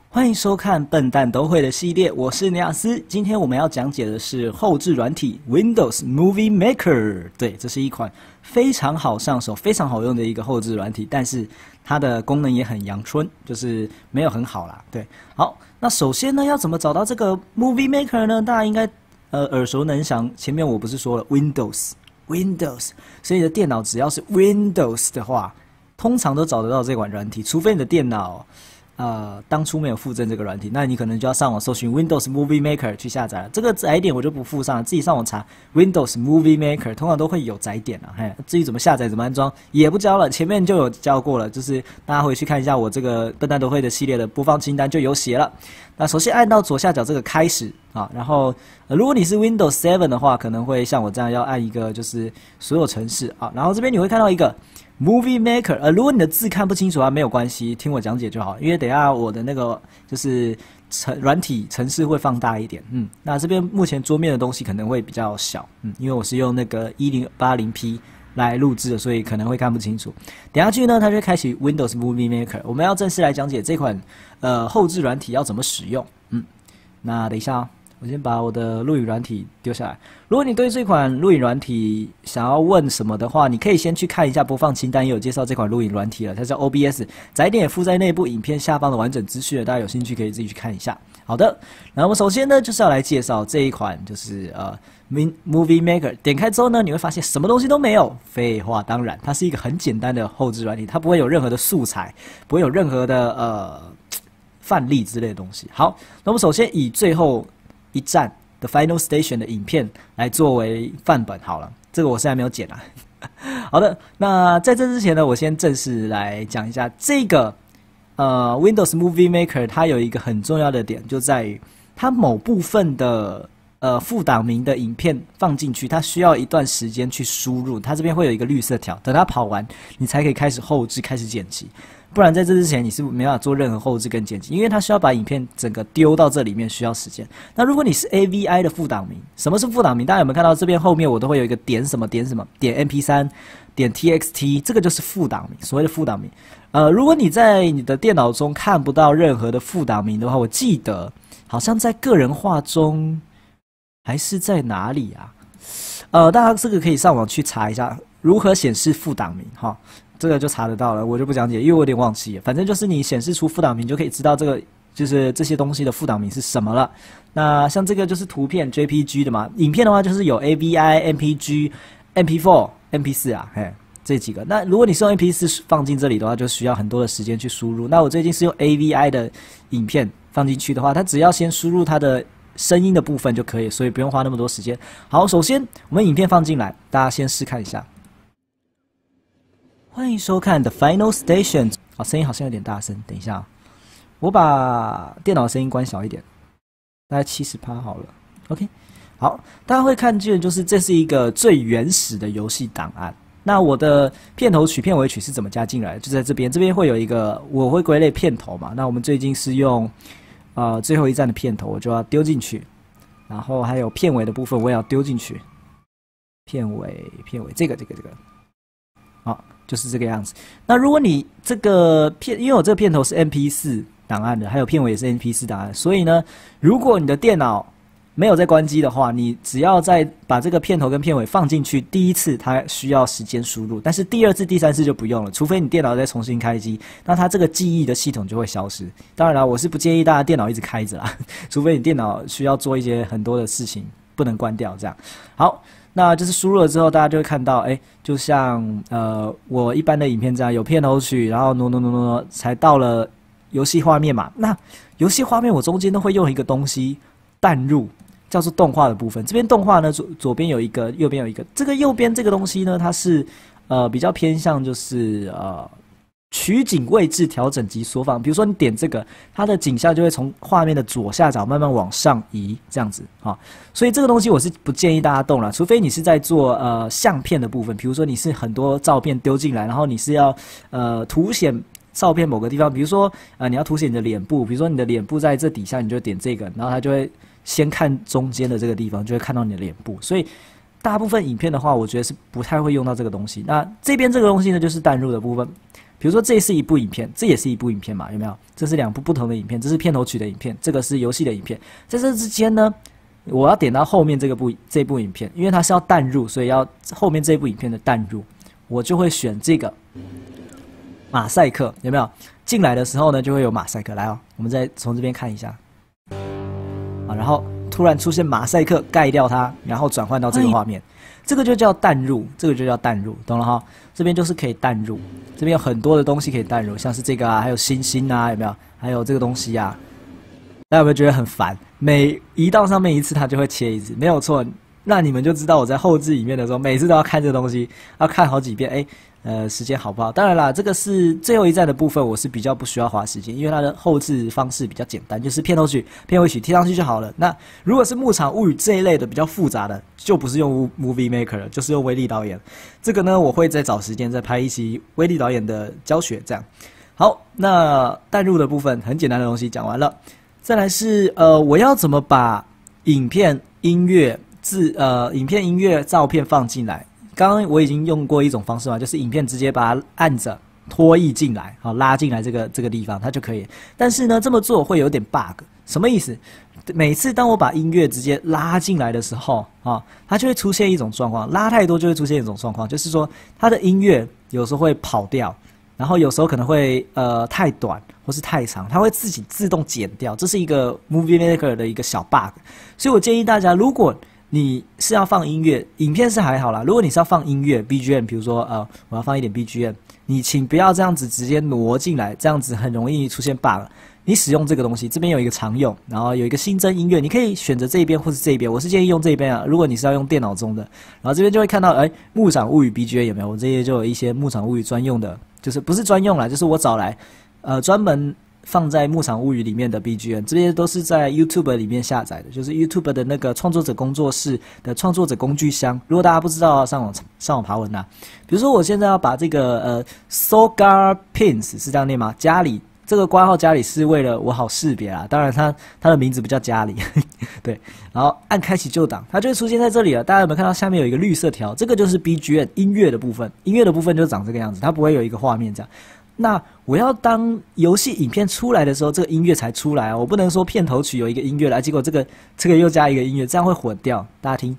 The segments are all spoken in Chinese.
欢迎收看笨蛋都会的系列，我是尼亚斯。今天我们要讲解的是后置软体 Windows Movie Maker。对，这是一款非常好上手、非常好用的一个后置软体，但是它的功能也很阳春，就是没有很好啦。对，好，那首先呢，要怎么找到这个 Movie Maker 呢？大家应该耳熟能详。前面我不是说了 Windows， 所以你的电脑只要是 Windows 的话，通常都找得到这款软体，除非你的电脑。当初没有附赠这个软体，那你可能就要上网搜寻 Windows Movie Maker 去下载了。这个载点我就不附上了，自己上网查 Windows Movie Maker， 通常都会有载点啊。至于怎么下载、怎么安装也不教了，前面就有教过了，就是大家回去看一下我这个笨蛋都会的系列的播放清单就有写了。那首先按到左下角这个开始啊，然后如果你是 Windows 7的话，可能会像我这样要按一个就是所有程式啊，然后这边你会看到一个。Movie Maker， 如果你的字看不清楚啊，没有关系，听我讲解就好。因为等一下我的那个就是软体程式会放大一点，那这边目前桌面的东西可能会比较小，因为我是用那个1080p 来录制的，所以可能会看不清楚。等下去呢，它就会开启 Windows Movie Maker， 我们要正式来讲解这款后置软体要怎么使用。那等一下哦。我先把我的录影软体丢下来。如果你对这款录影软体想要问什么的话，你可以先去看一下播放清单，也有介绍这款录影软体了，它叫 OBS， 载点也附在内部影片下方的完整资讯了，大家有兴趣可以自己去看一下。好的，然后我们首先呢就是要来介绍这一款就是Movie Maker。点开之后呢，你会发现什么东西都没有。废话当然，它是一个很简单的后置软体，它不会有任何的素材，不会有任何的范例之类的东西。好，那我们首先以最后一站的 Final Station 的影片来作为范本好了，这个我现在没有剪啊。好的，那在这之前呢，我先正式来讲一下这个Windows Movie Maker， 它有一个很重要的点，就在于它某部分的副档名的影片放进去，它需要一段时间去输入，它这边会有一个绿色条，等它跑完，你才可以开始后置、开始剪辑。不然在这之前你是没办法做任何后置跟剪辑，因为它需要把影片整个丢到这里面，需要时间。那如果你是 AVI 的副档名，什么是副档名？大家有没有看到这边后面我都会有一个点什么点什么点 MP3 点 TXT， 这个就是副档名，所谓的副档名。如果你在你的电脑中看不到任何的副档名的话，我记得好像在个人化中还是在哪里啊？大家这个可以上网去查一下如何显示副档名哈。这个就查得到了，我就不讲解，因为我有点忘记了。反正就是你显示出副档名，就可以知道这个就是这些东西的副档名是什么了。那像这个就是图片 JPG 的嘛，影片的话就是有 AVI、MPG、MP4、MP4 啊，这几个。那如果你是用 MP4 放进这里的话，就需要很多的时间去输入。那我最近是用 AVI 的影片放进去的话，它只要先输入它的声音的部分就可以，所以不用花那么多时间。好，首先我们影片放进来，大家先试看一下。欢迎收看 The Final Station。声音好像有点大声，等一下，我把电脑的声音关小一点，大概70%好了。OK， 好，大家会看见就是这是一个最原始的游戏档案。那我的片头曲、片尾曲是怎么加进来的？就在这边，这边会有一个，我会归类片头嘛。那我们最近是用最后一站的片头，我就要丢进去，然后还有片尾的部分我也要丢进去。片尾，这个。好，就是这个样子。那如果你这个因为我这个片头是 MP4 档案的，还有片尾也是 MP4 档案，所以呢，如果你的电脑没有在关机的话，你只要再把这个片头跟片尾放进去，第一次它需要时间输入，但是第二次、第三次就不用了，除非你电脑再重新开机，那它这个记忆的系统就会消失。当然啦，我是不建议大家电脑一直开着啦，除非你电脑需要做一些很多的事情，不能关掉这样。好。那就是输入了之后，大家就会看到，就像我一般的影片这样，有片头曲，然后挪，才到了游戏画面嘛。那游戏画面我中间都会用一个东西淡入，叫做动画的部分。这边动画呢，左边有一个，右边有一个。这个右边这个东西呢，它是比较偏向就是取景位置调整及缩放，比如说你点这个，它的景象就会从画面的左下角慢慢往上移，这样子所以这个东西我是不建议大家动了，除非你是在做相片的部分，比如说你是很多照片丢进来，然后你是要凸显照片某个地方，比如说你要凸显你的脸部，比如说你的脸部在这底下，你就点这个，然后它就会先看中间的这个地方，就会看到你的脸部，所以。大部分影片的话，我觉得是不太会用到这个东西。那这边这个东西呢，就是淡入的部分。 比如说这是一部影片，这也是一部影片嘛，有没有？这是2部不同的影片，这是片头曲的影片，这个是游戏的影片，在这之间呢，我要点到后面这部影片，因为它是要淡入，所以要后面这部影片的淡入，我就会选这个马赛克，有没有？进来的时候呢，就会有马赛克。来哦，我们再从这边看一下，啊，然后突然出现马赛克盖掉它，然后转换到这个画面，这个就叫淡入，这个就叫淡入，懂了哈？这边就是可以淡入，这边有很多的东西可以淡入，像是这个啊，还有星星啊，有没有？还有这个东西啊，大家有没有觉得很烦？每移到上面一次，它就会切一次，没有错。那你们就知道我在后置影片的时候，每次都要看这个东西，要看好几遍。时间好不好？当然啦，这个是最后一站的部分，我是比较不需要花时间，因为它的后置方式比较简单，就是片头曲、片尾曲贴上去就好了。那如果是牧场物语这一类的比较复杂的，就不是用 Movie Maker 了，就是用威力导演。这个呢，我会再找时间再拍一期威力导演的教学，这样。好，那淡入的部分很简单的东西讲完了，再来是我要怎么把影片、音乐、影片、音乐、照片放进来？刚刚我已经用过一种方式嘛，就是影片直接把它按着拖移进来，好拉进来这个地方，它就可以。但是呢，这么做会有点 bug， 什么意思？每次当我把音乐直接拉进来的时候啊，它就会出现一种状况，拉太多就会出现一种状况，就是说它的音乐有时候会跑掉，然后有时候可能会太短或是太长，它会自己自动剪掉，这是一个 Movie Maker 的一个小 bug。所以我建议大家，如果你是要放音乐，影片是还好啦。如果你是要放音乐 BGM， 比如说我要放一点 BGM， 你请不要这样子直接挪进来，这样子很容易出现 bug。你使用这个东西，这边有一个常用，然后有一个新增音乐，你可以选择这一边或是这一边。我是建议用这一边啊。如果你是要用电脑中的，然后这边就会看到，牧场物语 BGM 有没有？我这些就有一些牧场物语专用的，就是不是专用啦，就是我找来专门放在牧场物语里面的 BGM， 这些都是在 YouTube 里面下载的，就是 YouTube 的那个创作者工作室的创作者工具箱。如果大家不知道，上网爬文啊。比如说我现在要把这个Sogar Pins 是这样念吗？家里这个括号家里是为了我好识别啦，当然它的名字不叫家里，对。然后按开启旧档，它就会出现在这里了。大家有没有看到下面有一个绿色条？这个就是 BGM 音乐的部分，音乐的部分就长这个样子，它不会有一个画面这样。那我要当游戏影片出来的时候，这个音乐才出来啊！我不能说片头曲有一个音乐来，结果这个又加一个音乐，这样会混掉。大家听，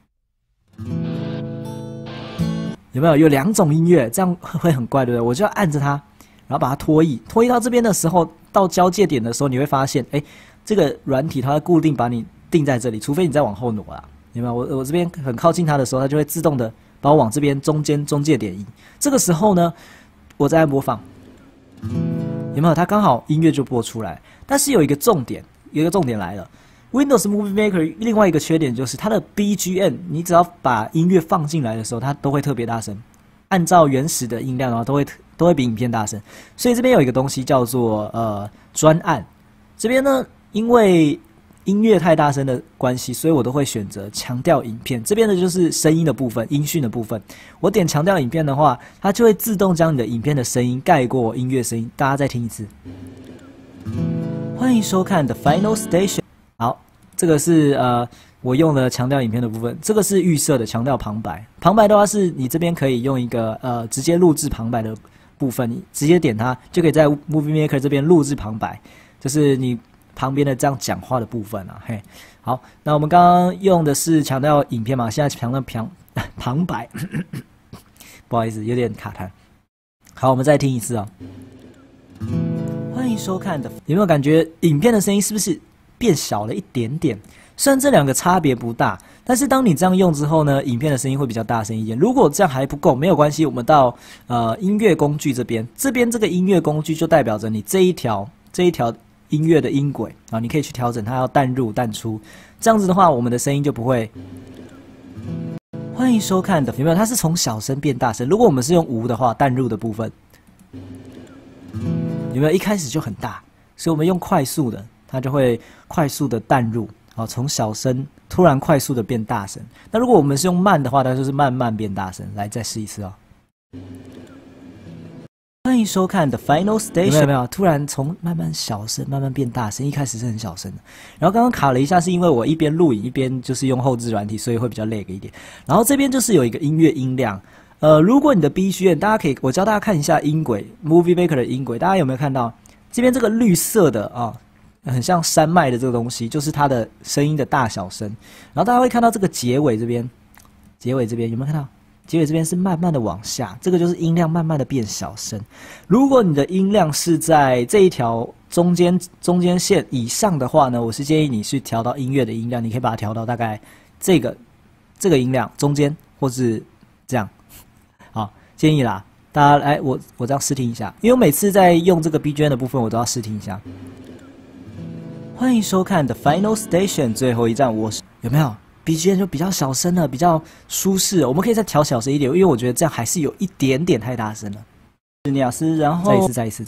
有没有？有2种音乐，这样会很怪，对不对？我就要按着它，然后把它拖移到这边的时候，到交界点的时候，你会发现，这个软体它会固定把你定在这里，除非你再往后挪啦。有没有？我这边很靠近它的时候，它就会自动的把我往这边中界点移。这个时候呢，我再按播放。有没有？它刚好音乐就播出来，但是有一个重点来了。Windows Movie Maker 另外一个缺点就是它的 BGM， 你只要把音乐放进来的时候，它都会特别大声，按照原始的音量，然后都会比影片大声。所以这边有一个东西叫做专案，这边呢，因为音乐太大声的关系，所以我都会选择强调影片。这边的就是声音的部分，音讯的部分。我点强调影片的话，它就会自动将你的影片的声音盖过音乐声音。大家再听一次。欢迎收看 The Final Station。好，这个是我用的强调影片的部分。这个是预设的强调旁白。旁白的话是你这边可以用一个直接录制旁白的部分，你直接点它就可以在 Movie Maker 这边录制旁白，就是你旁边的这样讲话的部分啊，嘿，好，那我们刚刚用的是强调影片嘛，现在强调旁白，不好意思，有点卡痰。好，我们再听一次哦。欢迎收看的，有没有感觉影片的声音是不是变小了一点点？虽然这两个差别不大，但是当你这样用之后呢，影片的声音会比较大声一点。如果这样还不够，没有关系，我们到音乐工具这边这个音乐工具就代表着你这一条音乐的音轨啊，你可以去调整它要淡入淡出，这样子的话，我们的声音就不会。欢迎收看的，有没有？它是从小声变大声。如果我们是用无的话，淡入的部分有没有？一开始就很大，所以我们用快速的，它就会快速的淡入，好，从小声突然快速的变大声。那如果我们是用慢的话，它就是慢慢变大声。来，再试一次哦。欢迎收看 The Final Station， 有没有？突然从慢慢小声，慢慢变大声，一开始是很小声的。然后刚刚卡了一下，是因为我一边录影一边就是用后置软体，所以会比较 lag 一点。然后这边就是有一个音乐音量， 如果你的 BGM， 大家可以，我教大家看一下音轨 ，Movie Maker 的音轨，大家有没有看到这边这个绿色的啊，很像山脉的这个东西，就是它的声音的大小声。然后大家会看到这个结尾这边，结尾这边有没有看到？结尾这边是慢慢的往下，这个就是音量慢慢的变小声。如果你的音量是在这一条中间线以上的话呢，我是建议你去调到音乐的音量，你可以把它调到大概这个音量中间，或是这样。好，建议啦，大家来我这样试听一下，因为我每次在用这个 BGM 的部分，我都要试听一下。欢迎收看 The Final Station 最后一站，我是有没有？ BGM 就比较小声了，比较舒适。我们可以再调小声一点，因为我觉得这样还是有一点点太大声了。是尼亚斯，然后再一次。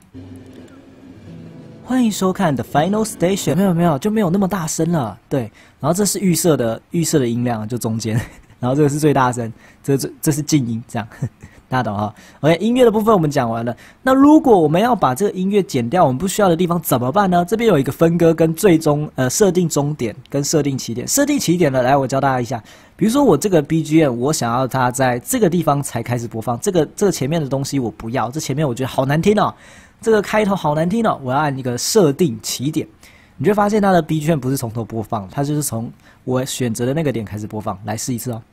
欢迎收看 The Final Station， 没有，就没有那么大声了。对，然后这是预设的音量，就中间，然后这个是最大声，这是静音，这样。大家懂哈 ？OK， 音乐的部分我们讲完了。那如果我们要把这个音乐剪掉，我们不需要的地方怎么办呢？这边有一个分割跟最终设定终点跟设定起点。设定起点呢，来我教大家一下。比如说我这个 BGM， 我想要它在这个地方才开始播放，这个前面的东西我不要，这前面我觉得好难听哦，这个开头好难听哦，我要按一个设定起点。你就会发现它的 BGM 不是从头播放，它就是从我选择的那个点开始播放。来试一次哦。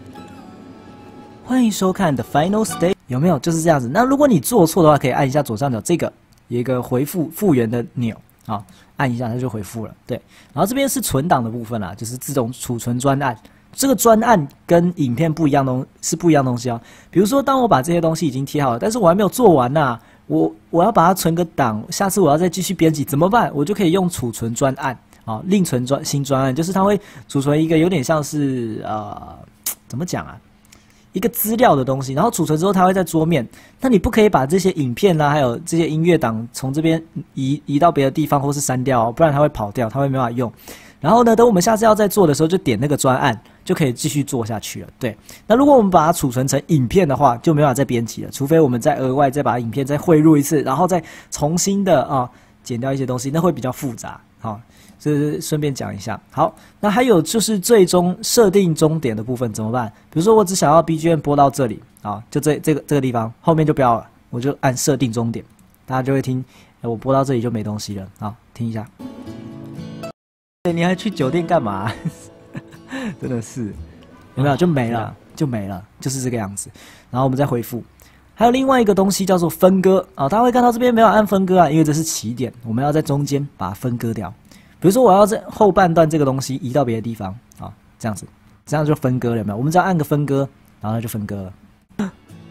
欢迎收看 The Final Stage， 有没有？就是这样子。那如果你做错的话，可以按一下左上角这个有一个回复复原的钮啊，按一下它就回复了。对，然后这边是存档的部分啦，就是自动储存专案。这个专案跟影片不一样不一样东西哦。比如说，当我把这些东西已经贴好了，但是我还没有做完呐，我要把它存个档，下次我要再继续编辑怎么办？我就可以用储存专案啊，另存新专案，就是它会储存一个有点像是怎么讲啊？一个资料的东西，然后储存之后它会在桌面。那你不可以把这些影片啊，还有这些音乐档从这边移到别的地方，或是删掉哦，不然它会跑掉，它会没办法用。然后呢，等我们下次要再做的时候，就点那个专案，就可以继续做下去了。对，那如果我们把它储存成影片的话，就没办法再编辑了，除非我们再额外再把影片再汇入一次，然后再重新的剪掉一些东西，那会比较复杂。好，这是顺便讲一下。好，那还有就是最终设定终点的部分怎么办？比如说我只想要 BGM 播到这里啊，就这个地方，后面就不要了，我就按设定终点，大家就会听，我播到这里就没东西了。好，听一下。你还去酒店干嘛？真的是，有没有就没了，就是这个样子。然后我们再回复。还有另外一个东西叫做分割啊，大家会看到这边没有按分割啊，因为这是起点，我们要在中间把它分割掉。比如说我要在后半段这个东西移到别的地方啊，这样子，这样就分割了，有没有？我们只要按个分割，然后它就分割了。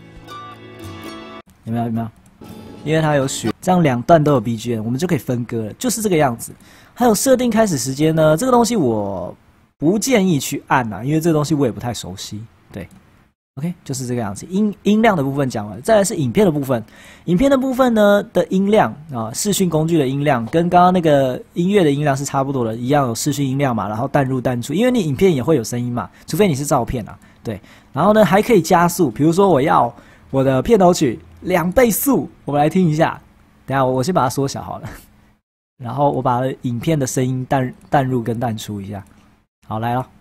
有没有？因为它有选，这样两段都有 BGM， 我们就可以分割了，就是这个样子。还有设定开始时间呢，这个东西我不建议去按啊，因为这个东西我也不太熟悉。对 ，OK， 就是这个样子。音量的部分讲完，再来是影片的部分。影片的部分呢的音量啊，视讯工具的音量跟刚刚那个音乐的音量是差不多的，一样有视讯音量嘛，然后淡入淡出，因为你影片也会有声音嘛，除非你是照片啊。对，然后呢还可以加速，比如说我要我的片头曲2倍速，我们来听一下。等一下我先把它缩小好了。然后我把影片的声音淡入跟淡出一下，好来了，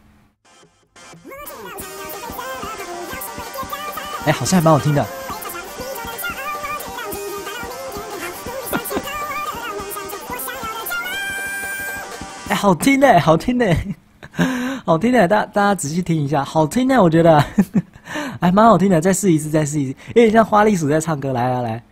哎，好像还蛮好听的，哎，好听的，好听的，好听的，大家仔细听一下，好听的，我觉得，还蛮好听的，再试一次，有点像花栗鼠在唱歌，来。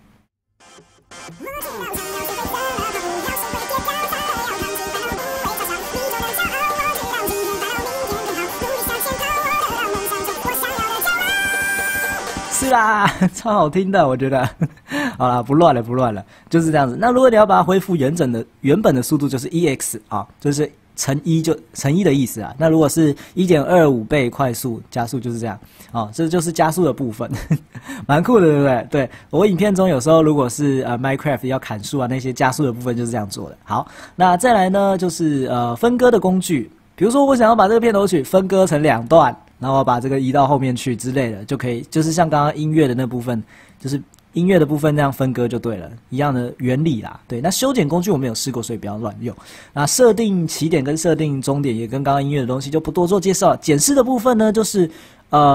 是啦，超好听的，我觉得。好啦，不乱了，就是这样子。那如果你要把它恢复原本的速度，就是 EX 啊，就是乘一的意思啊。那如果是 1.25 倍快速加速，就是这样啊，这就是加速的部分，蛮酷的，对不对？对，我影片中有时候如果是Minecraft 要砍树啊，那些加速的部分就是这样做的。好，那再来呢，就是分割的工具，比如说我想要把这个片头曲分割成2段。然后把这个移到后面去之类的，就可以，就是像刚刚音乐的那部分，就是音乐的部分那样分割就对了，一样的原理啦。对，那修剪工具我没有试过，所以不要乱用。那设定起点跟设定终点也跟刚刚音乐的东西就不多做介绍。检视的部分呢，就是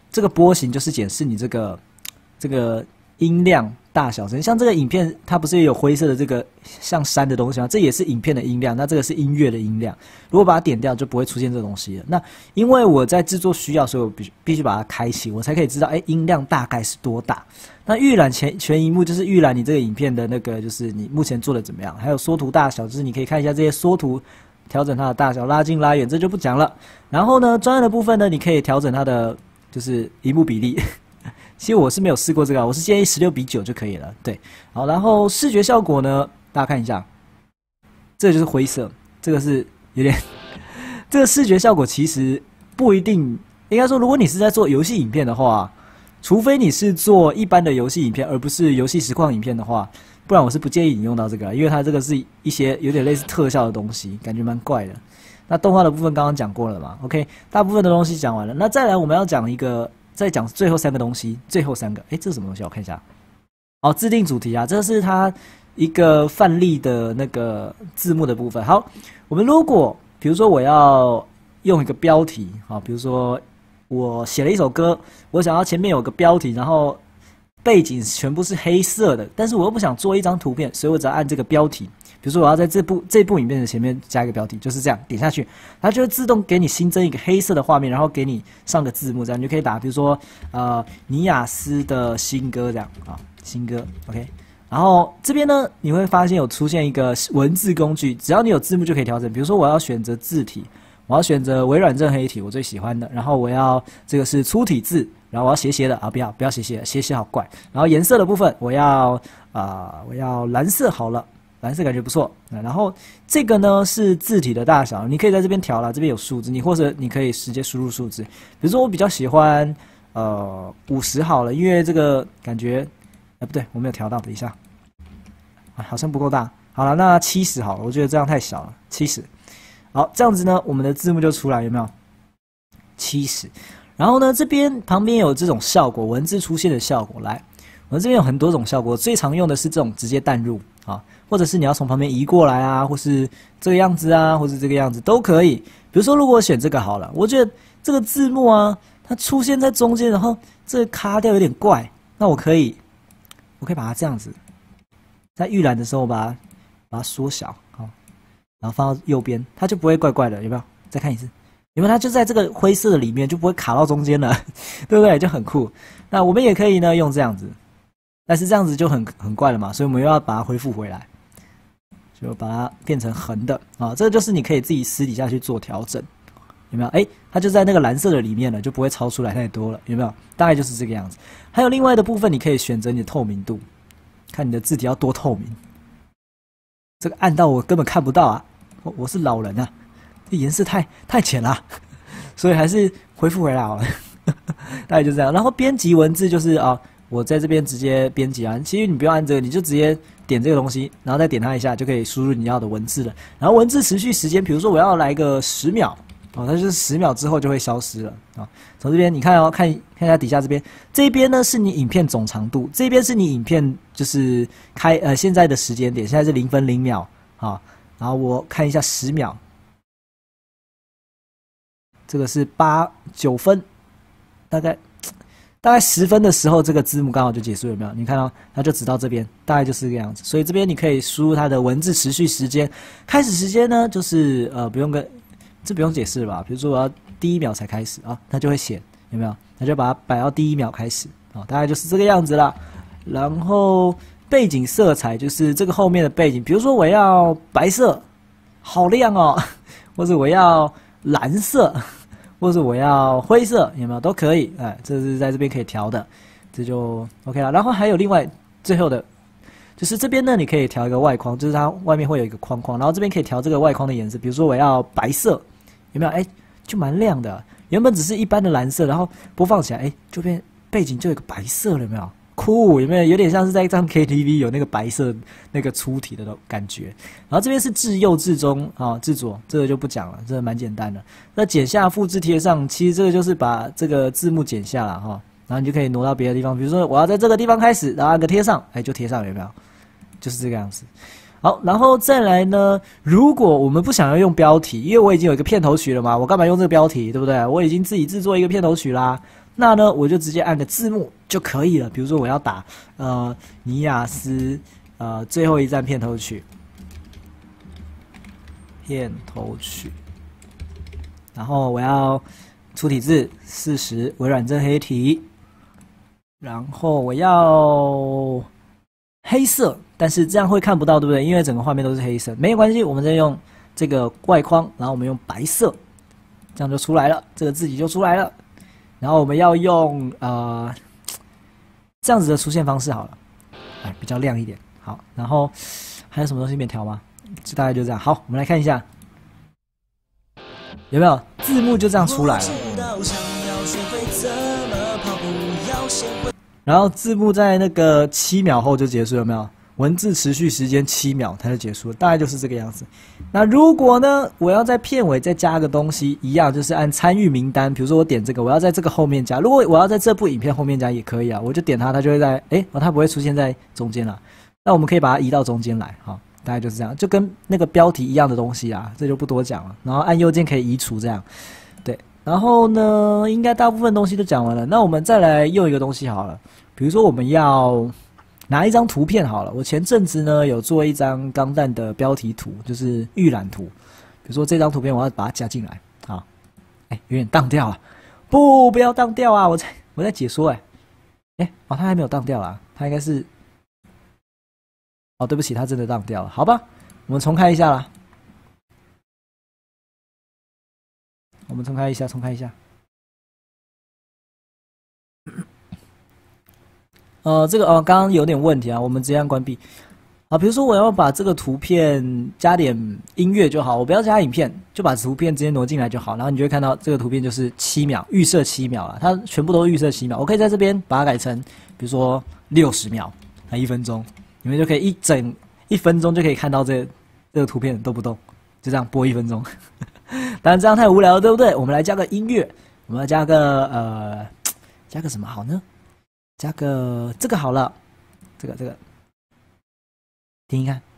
这个波形就是检视你这个音量大小声。像这个影片，它不是也有灰色的这个像山的东西吗？这也是影片的音量，那这个是音乐的音量。如果把它点掉，就不会出现这个东西了。那因为我在制作需要，所以我必须把它开启，我才可以知道，音量大概是多大。那预览全萤幕就是预览你这个影片的那个，就是你目前做的怎么样。还有缩图大小，就是你可以看一下这些缩图，调整它的大小，拉近拉远，这就不讲了。然后呢，专业的部分呢，你可以调整它的就是萤幕比例。其实我是没有试过这个，我是建议16:9就可以了。对，好，然后视觉效果呢，大家看一下，这个就是灰色，这个是有点，这个视觉效果其实不一定，应该说，如果你是在做游戏影片的话，除非你是做一般的游戏影片，而不是游戏实况影片的话，不然我是不建议你用到这个，因为它这个是一些有点类似特效的东西，感觉蛮怪的。那动画的部分刚刚讲过了嘛 ？OK， 大部分的东西讲完了，那再来我们要讲一个，再讲最后3个东西，最后3个，这是什么东西？我看一下。哦，制定主题啊，这是它一个范例的那个字幕的部分。好，我们如果比如说我要用一个标题，好，比如说我写了一首歌，我想要前面有个标题，然后背景全部是黑色的，但是我又不想做一张图片，所以我只要按这个标题。比如说我要在这部影片的前面加一个标题，就是这样，点下去，它就会自动给你新增一个黑色的画面，然后给你上个字幕，这样你就可以打，比如说尼亚斯的新歌这样啊，新歌 OK。然后这边呢，你会发现有出现一个文字工具，只要你有字幕就可以调整。比如说我要选择字体，我要选择微软正黑体，我最喜欢的。然后我要这个是粗体字，然后我要斜斜的啊，不要斜斜，斜斜好怪。然后颜色的部分，我要蓝色好了。蓝色感觉不错，然后这个呢是字体的大小，你可以在这边调了，这边有数字，或者你可以直接输入数字。比如说我比较喜欢50好了，因为这个感觉，不对，我没有调到，等一下，好像不够大。好了，那70好了，我觉得这样太小了，70。好，这样子呢，我们的字幕就出来，有没有？70。然后呢，这边旁边有这种效果，文字出现的效果，来，我们这边有很多种效果，最常用的是这种直接淡入啊。或者是你要从旁边移过来啊，或是这个样子啊，或是这个样子都可以。比如说，如果我选这个好了，我觉得这个字幕啊，它出现在中间，然后这个卡掉有点怪，那我可以把它这样子，在预览的时候把它缩小，好，然后放到右边，它就不会怪怪的，有没有？再看一次，有没有？它就在这个灰色的里面，就不会卡到中间了，对不对？就很酷。那我们也可以呢用这样子，但是这样子就很怪了嘛，所以我们又要把它恢复回来。就把它变成横的啊，这个就是你可以自己私底下去做调整，有没有？它就在那个蓝色的里面了，就不会超出来太多了，有没有？大概就是这个样子。还有另外的部分，你可以选择你的透明度，看你的字体要多透明。这个暗到我根本看不到啊，我是老人啊，这颜色太浅了，所以还是恢复回来好了。大概就这样。然后编辑文字就是啊，我在这边直接编辑啊，其实你不用按这个，你就直接点这个东西，然后再点它一下，就可以输入你要的文字了。然后文字持续时间，比如说我要来个10秒，哦，它就是10秒之后就会消失了啊。从这边你看哦，看一下底下这边呢是你影片总长度，这边是你影片就是现在的时间点，现在是0分0秒啊。然后我看一下10秒，这个是9分，大概10分的时候，这个字幕刚好就结束，有没有？你看到它就只到这边，大概就是这个样子。所以这边你可以输入它的文字持续时间，开始时间呢就是不用解释了吧？比如说我要第1秒才开始啊，它就会显，有没有？它就把它摆到第1秒开始啊，大概就是这个样子啦。然后背景色彩就是这个后面的背景，比如说我要白色，好亮哦，或者我要蓝色。或者我要灰色，有没有都可以？这是在这边可以调的，这就 OK 了。然后还有另外最后的，就是这边呢，你可以调一个外框，就是它外面会有一个框框，然后这边可以调这个外框的颜色，比如说我要白色，有没有？就蛮亮的。原本只是一般的蓝色，然后播放起来，就变背景就有一个白色了，有没有？酷，有没有？有点像是在唱 KTV 有那个白色那个粗体的感觉。然后这边是至右至中啊，至左这个就不讲了，这个蛮简单的。那剪下、复制、贴上，其实这个就是把这个字幕剪下了哈，然后你就可以挪到别的地方。比如说我要在这个地方开始，然后按个贴上，就贴上，有没有？就是这个样子。好，然后再来呢，如果我们不想要用标题，因为我已经有一个片头曲了嘛，我干嘛用这个标题，对不对？我已经自己制作一个片头曲啦。 那呢我就直接按个字幕就可以了。比如说我要打尼亚斯最后一站片头曲，然后我要粗体字40，微软正黑体，然后我要黑色，但是这样会看不到，对不对？因为整个画面都是黑色，没有关系，我们再用这个外框，然后我们用白色，这样就出来了，这个字体就出来了。然后我们要用这样子的出现方式好了，比较亮一点。好，然后还有什么东西没调吗？就大概就这样。好，我们来看一下，有没有字幕就这样出来了？然后字幕在那个7秒后就结束，有没有？文字持续时间7秒，它就结束了，大概就是这个样子。那如果呢，我要在片尾再加个东西，一样就是按参与名单，比如说我点这个，我要在这个后面加。如果我要在这部影片后面加也可以啊，我就点它，它就会在它不会出现在中间了。那我们可以把它移到中间来，好，大概就是这样，就跟那个标题一样的东西啊，这就不多讲了。然后按右键可以移除，这样，对。然后呢，应该大部分东西都讲完了。那我们再来用一个东西好了，比如说我们要拿一张图片好了，我前阵子呢有做一张钢弹的标题图，就是预览图。比如说这张图片我要把它加进来，好，有点当掉啊，不要当掉啊，我在解说它还没有当掉啊，它应该是，对不起，它真的当掉了，好吧，我们重开一下啦，重开一下。这个刚刚有点问题啊，我们直接按关闭。比如说我要把这个图片加点音乐就好，我不要加影片，就把图片直接挪进来就好。然后你就会看到这个图片就是7秒，预设7秒了，它全部都是预设7秒。我可以在这边把它改成，比如说60秒，1分钟，你们就可以1分钟就可以看到这个图片都不动，就这样播1分钟。当然这样太无聊了，对不对？我们来加个音乐，我们来加个加个什么好呢？加个这个好了，这个听一看，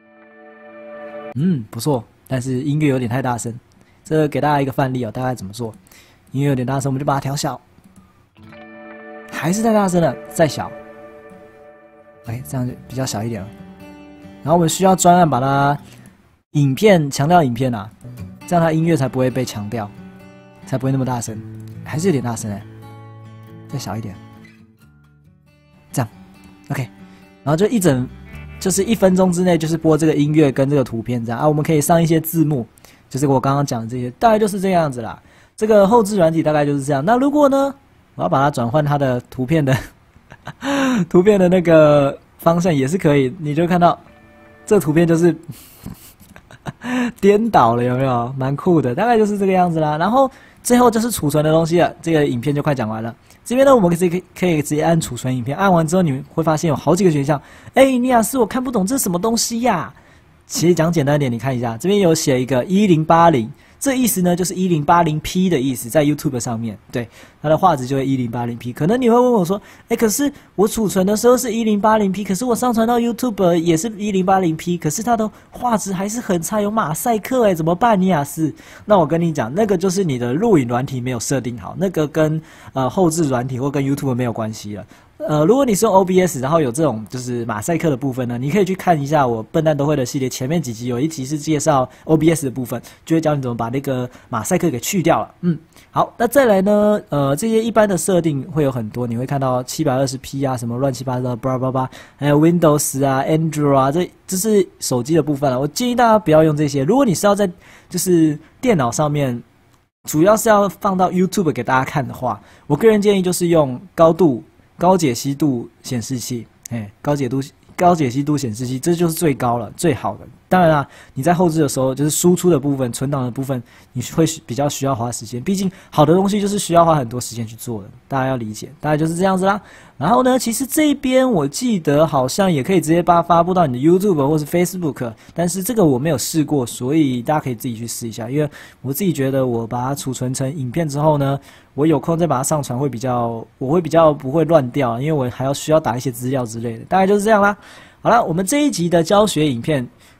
不错，但是音乐有点太大声。这个给大家一个范例大概怎么做？音乐有点大声，我们就把它调小，还是太大声了，再小。这样就比较小一点了。然后我们需要专案把它强调影片啊，这样它音乐才不会被强调，才不会那么大声，还是有点大声再小一点。这样 ，OK， 然后就就是1分钟之内就是播这个音乐跟这个图片这样我们可以上一些字幕，就是我刚刚讲的这些，大概就是这样子啦。这个后置软体大概就是这样。那如果呢，我要把它转换它的图片的那个方向也是可以，你就看到这个图片就是颠倒了，有没有？蛮酷的，大概就是这个样子啦。然后最后就是储存的东西了，这个影片就快讲完了。这边呢，我们可以直接按储存影片，按完之后你会发现有好几个选项。尼亚斯，我看不懂这是什么东西呀？其实讲简单一点，你看一下，这边有写一个1080，这意思呢就是1080p 的意思，在 YouTube 上面，对，它的画质就会1080p。可能你会问我说，可是我储存的时候是1080p，可是我上传到 YouTube 也是1080p，可是它的画质还是很差，有马赛克怎么办，尼亚斯？那我跟你讲，那个就是你的录影软体没有设定好，那个跟后置软体或跟 YouTube 没有关系了。如果你是用 OBS， 然后有这种就是马赛克的部分呢，你可以去看一下我笨蛋都会的系列前面几集，有一集是介绍 OBS 的部分，就会教你怎么把那个马赛克给去掉了。好，那再来呢，这些一般的设定会有很多，你会看到720p 啊，什么乱七八糟，叭叭叭，还有 Windows 啊、Android 啊，这是手机的部分了。我建议大家不要用这些，如果你是要在就是电脑上面，主要是要放到 YouTube 给大家看的话，我个人建议就是用高解析度显示器，高解析度显示器，这就是最高了，最好的。当然啦，你在后置的时候，就是输出的部分、存档的部分，你会比较需要花时间。毕竟好的东西就是需要花很多时间去做的，大家要理解。大概就是这样子啦。然后呢，其实这边我记得好像也可以直接把它发布到你的 YouTube 或是 Facebook， 但是这个我没有试过，所以大家可以自己去试一下。因为我自己觉得，我把它储存成影片之后呢，我有空再把它上传我会比较不会乱掉，因为我还需要打一些资料之类的。大概就是这样啦。好了，我们这一集的教学影片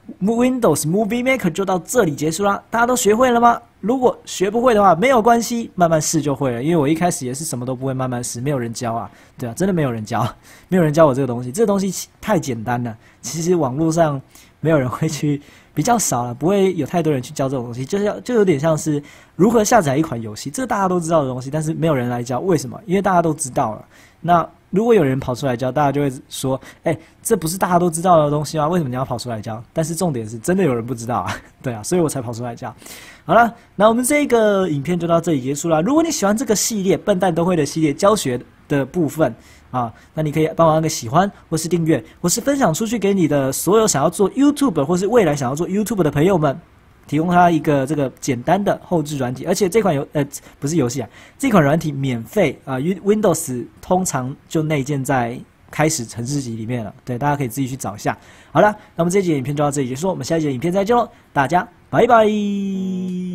Windows Movie Maker 就到这里结束啦，大家都学会了吗？如果学不会的话，没有关系，慢慢试就会了。因为我一开始也是什么都不会，慢慢试，没有人教啊，对啊，真的没有人教，没有人教我这个东西，这个东西太简单了。其实网络上没有人会去，比较少了，不会有太多人去教这种东西，就有点像是如何下载一款游戏，这大家都知道的东西，但是没有人来教，为什么？因为大家都知道了。那如果有人跑出来教，大家就会说：“这不是大家都知道的东西吗？为什么你要跑出来教？”但是重点是，真的有人不知道啊，对啊，所以我才跑出来教。好了，那我们这个影片就到这里结束了。如果你喜欢这个系列笨蛋都会的系列教学的部分啊，那你可以帮我按个喜欢，或是订阅，或是分享出去给你的所有想要做 YouTube 或是未来想要做 YouTube 的朋友们。提供他一个这个简单的后置软体，而且这款不是游戏啊，这款软体免费啊，Windows 通常就内建在开始程式集里面了，对，大家可以自己去找一下。好了，那么这集影片就到这里结束，我们下一集影片再见喽，大家拜拜。